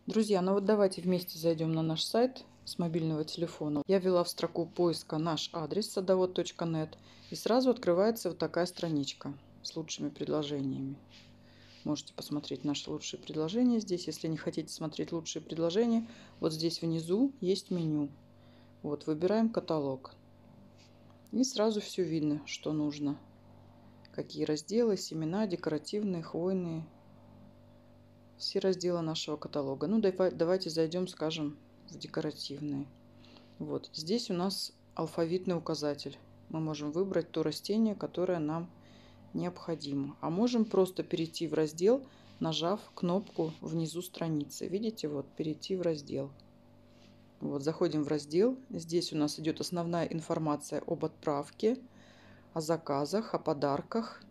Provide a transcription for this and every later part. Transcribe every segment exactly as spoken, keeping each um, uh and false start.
Друзья, ну вот давайте вместе зайдем на наш сайт с мобильного телефона. Я ввела в строку поиска наш адрес садовод точка нет, и сразу открывается вот такая страничка с лучшими предложениями. Можете посмотреть наши лучшие предложения здесь. Если не хотите смотреть лучшие предложения, вот здесь внизу есть меню. Вот, выбираем каталог. И сразу все видно, что нужно. Какие разделы: семена, декоративные, хвойные. Все разделы нашего каталога. Ну, давайте зайдем, скажем, в декоративные. Вот здесь у нас алфавитный указатель. Мы можем выбрать то растение, которое нам необходимо. А можем просто перейти в раздел, нажав кнопку внизу страницы. Видите, вот перейти в раздел. Вот, заходим в раздел. Здесь у нас идет основная информация об отправке, о заказах, о подарках.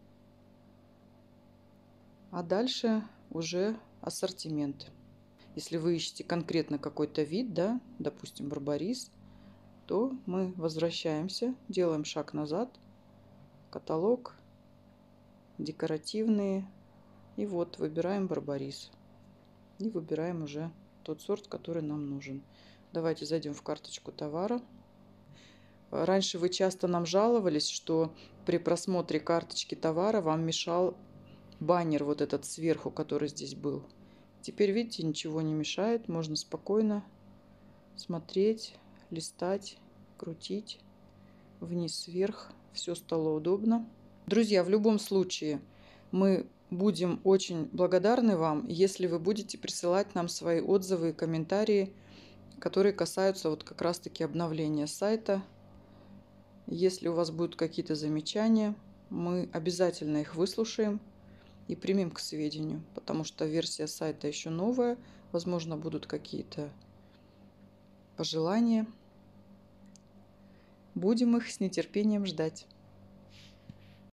А дальше уже ассортимент. Если вы ищете конкретно какой-то вид, да, допустим, барбарис, то мы возвращаемся, делаем шаг назад, каталог, декоративные, и вот выбираем барбарис. И выбираем уже тот сорт, который нам нужен. Давайте зайдем в карточку товара. Раньше вы часто нам жаловались, что при просмотре карточки товара вам мешал баннер вот этот сверху, который здесь был. Теперь, видите, ничего не мешает. Можно спокойно смотреть, листать, крутить вниз, вверх. Все стало удобно. Друзья, в любом случае мы будем очень благодарны вам, если вы будете присылать нам свои отзывы и комментарии, которые касаются вот как раз-таки обновления сайта. Если у вас будут какие-то замечания, мы обязательно их выслушаем и примем к сведению, потому что версия сайта еще новая, возможно, будут какие-то пожелания. Будем их с нетерпением ждать.